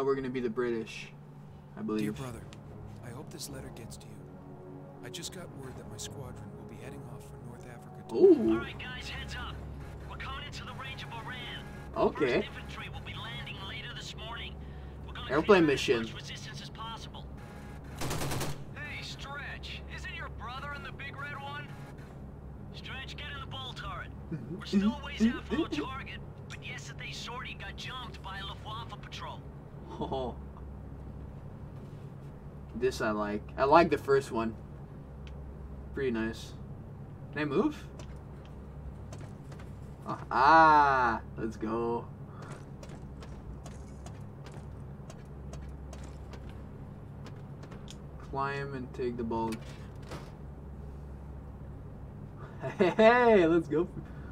now we're gonna be the British, I believe. Dear brother, I hope this letter gets to you. I just got word that my squadron will be heading off for North Africa. Ooh. Alright guys, heads up. We're coming into the range of Iran. Okay. First infantry will be landing later this morning. We're gonna Airplane clear as mission. much resistance as possible. Hey, Stretch, isn't your brother in the big red one? Stretch, get in the ball turret. We're still a ways out from our target, but yesterday's sortie got jumped by a Luftwaffe patrol. Oh. This I like. I like the first one. Pretty nice. Can I move? Oh, ah, let's go. Climb and take the ball. Hey, let's go.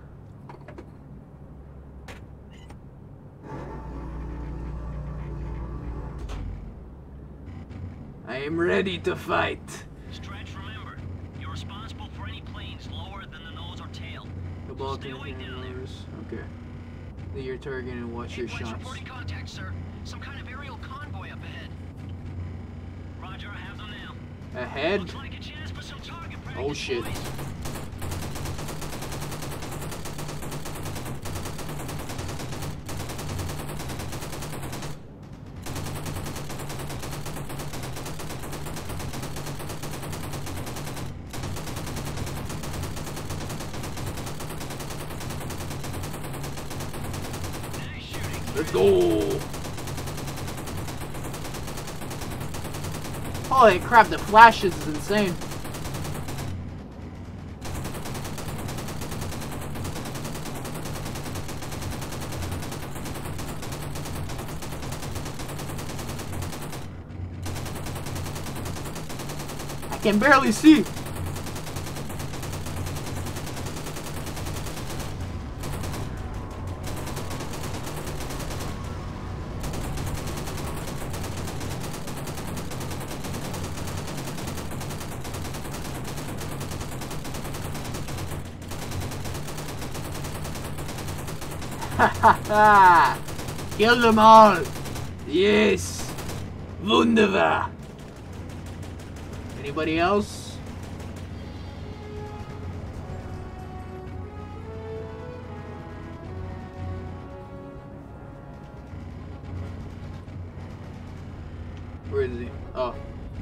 I am ready to fight. Stretch, remember, you're responsible for any planes lower than the nose or tail. The ball Stay to away down there. Okay. Lead your target and watch your Flights shots. reporting contact, sir. Some kind of aerial convoy up ahead. Roger, I have them now. Ahead? Looks like a chance for some target practice, Oh shit. boys. Nice shooting. Let's go. Holy crap, the flashes is insane. I can barely see. Ha ha ha! Kill them all! Yes! Wunderbar! Anybody else? Where is he? Oh.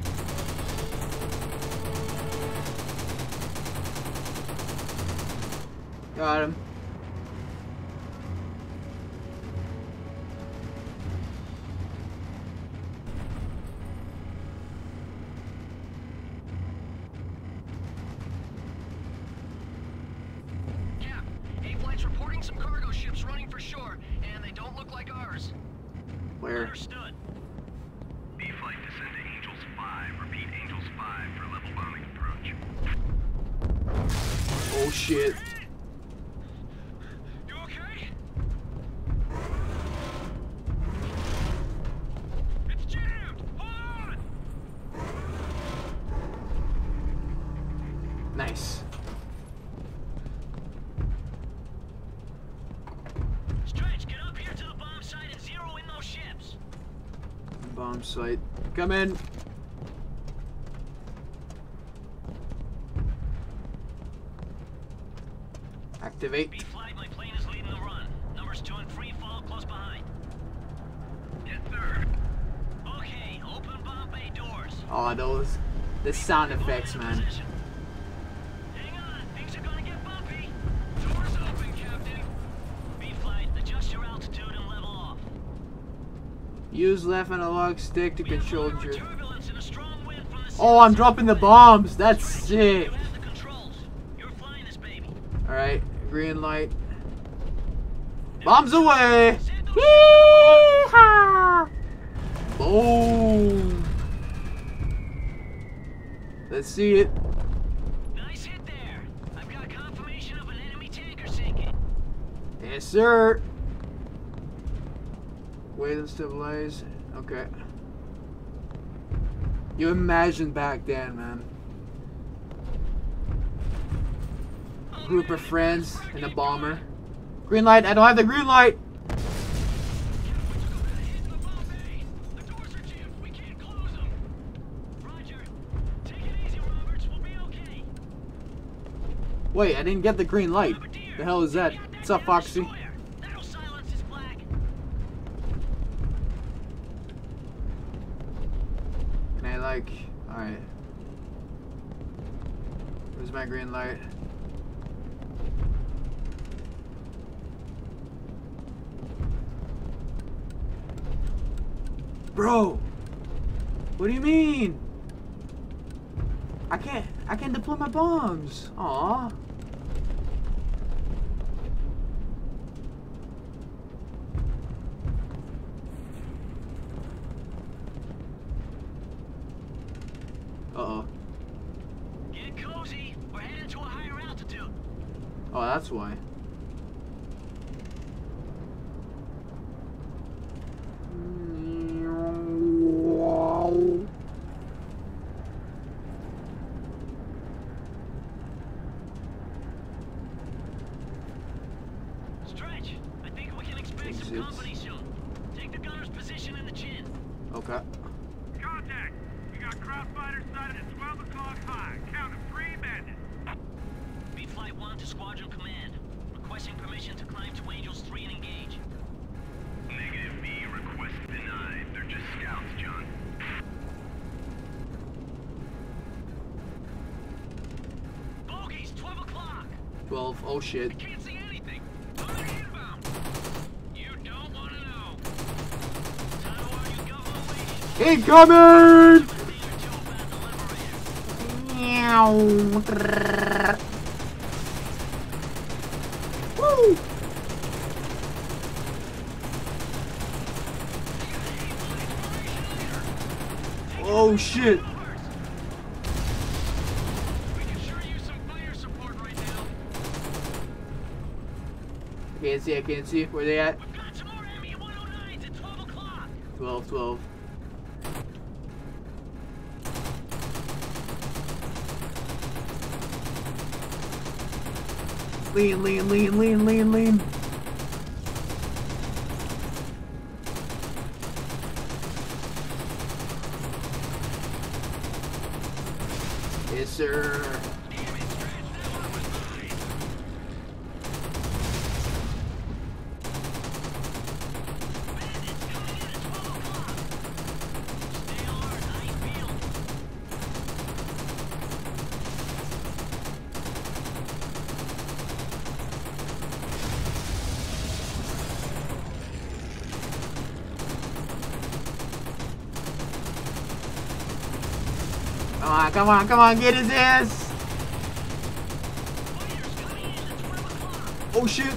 Got him. Cap, A-Flight's reporting some cargo ships running for shore, and they don't look like ours. Where? Understood. B-Flight descend to Angels 5. Repeat, Angels 5 for level bombing approach. Oh shit. You okay? It's jammed! Hold on! Nice. Stretch, get up here to the bomb site and zero in those ships. Bomb site. Come in. Activate. B-Flight, my plane is leading the run. Numbers 2 and 3 fall close behind. Yes, sir. Okay, open bomb bay doors. Oh, the sound effects, man. Position. Hang on, things are gonna get bumpy. Doors open, Captain. B-Flight, adjust your altitude and level off. Use left analog stick to We have control moderate your... turbulence and a strong wind from the Oh, I'm south. dropping the bombs. That's sick. You have the controls. You're flying this baby. Alright, green light. Bombs away! Send those Yee-haw! Boom! Let's see it. Nice hit there. I've got confirmation of an enemy tanker sinking. Yes, sir. Wait and stabilize. Okay. You imagine back then, man. Group of friends and a bomber. Green light. I don't have the green light. Wait, I didn't get the green light. The hell is that? What's up, Foxy? That'll silence his flag. Can I, like... Alright. Where's my green light? Bro! What do you mean? I can't deploy my bombs. Aww. Uh-oh. Get cozy. We're headed to a higher altitude. Oh, that's why. Stretch, I think we can expect some company soon. Take the gunner's position in the chin. Okay. Contact! We got crowd fighters sighted at 12 o'clock high. Count of 3 bandits. Be Flight 1 to Squadron Command. Requesting permission to climb to Angels 3 and engage. Negative B, request denied. They're just scouts, John. Bogies, 12 o'clock. 12. Oh shit. I can't see anything. Coming inbound. You don't want to know. How are you government waiting? Incoming! Woo! Oh shit! We can sure use some fire support right now. I can't see. Where they at? We've got some more ME-109s at 12 o'clock. 12, 12. Lean, lean, lean, lean, lean, lean. Yes, sir. Come on, come on, come on, get his ass! Oh shit!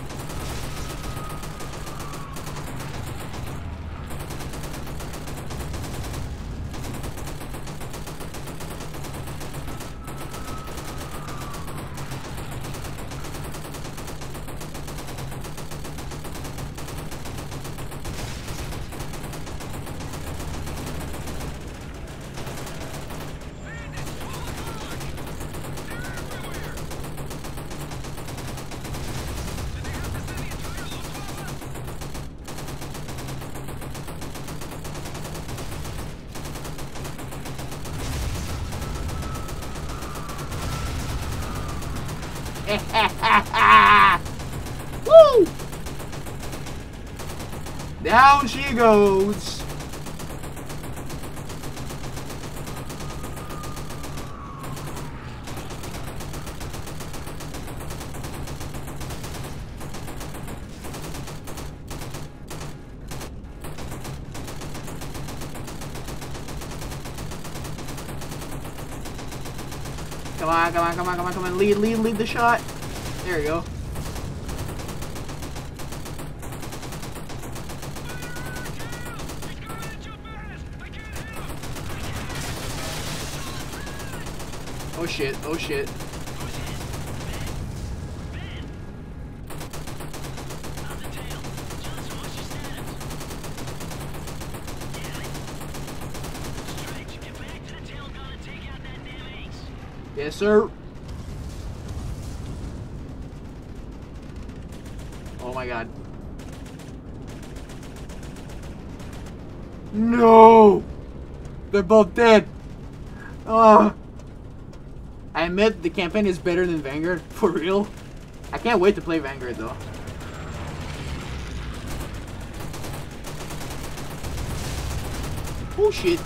Woo! Down she goes. Come on, come on, come on, come on, come on. Lead, lead, lead the shot. There you go. Oh shit, oh shit. Yes, sir. Oh my god. No! They're both dead. I admit the campaign is better than Vanguard, for real. I can't wait to play Vanguard though. Oh shit.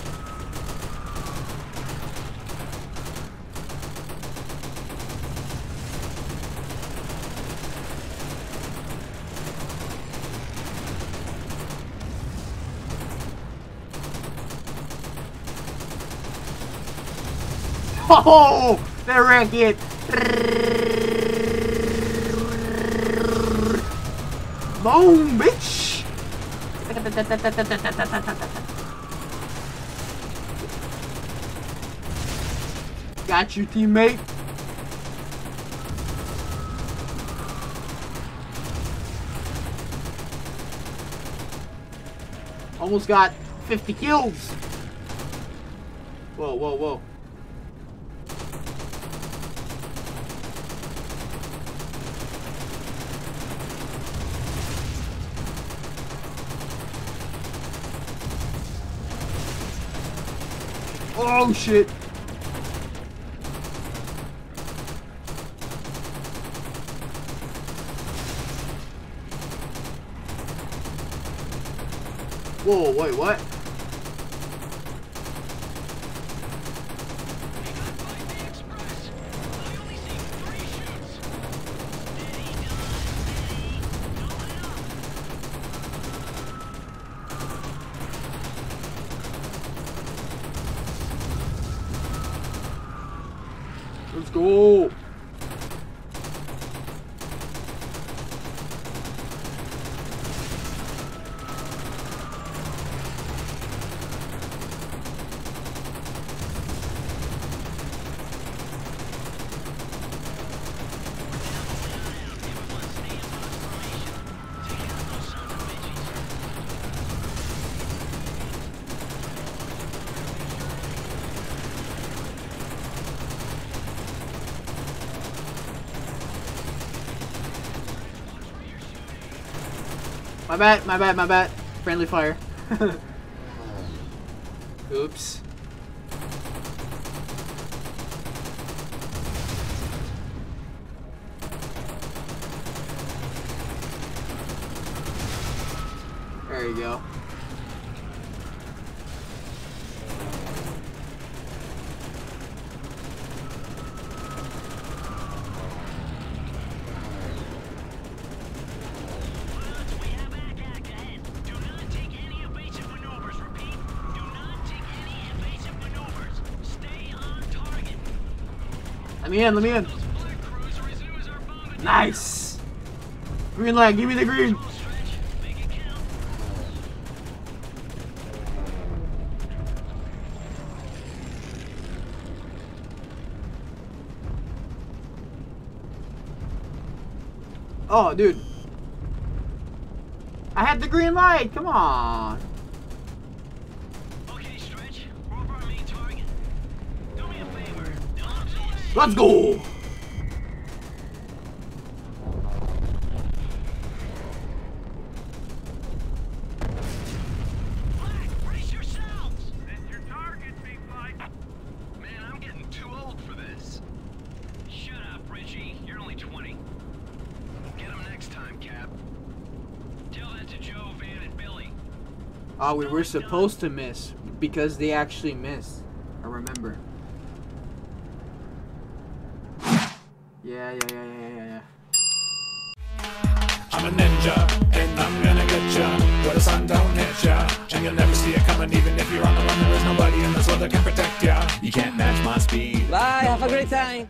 Oh, the rocket! Boom, bitch! Got you, teammate. Almost got 50 kills. Whoa, whoa, whoa. Oh shit. Whoa, wait, what? Let's go. My bad, my bad, my bad. Friendly fire. Oops. There you go. Let me in, let me in. Nice. Green light, give me the green. Oh, dude. I had the green light. Come on. Okay, Stretch. We're over our main target. Do me a favor. Let's go. Black, brace yourselves. That's your target, big fight. Man, I'm getting too old for this. Shut up, Richie. You're only 20. Get him next time, Cap. Tell that to Joe, Van, and Billy. Oh, we were supposed to miss because they actually missed. I remember. Yeah. I'm a ninja, and I'm gonna get ya where the sun don't hit ya, and you'll never see it coming. Even if you're on the run, there is nobody in this world that can protect ya. You can't match my speed. Bye, have a great time.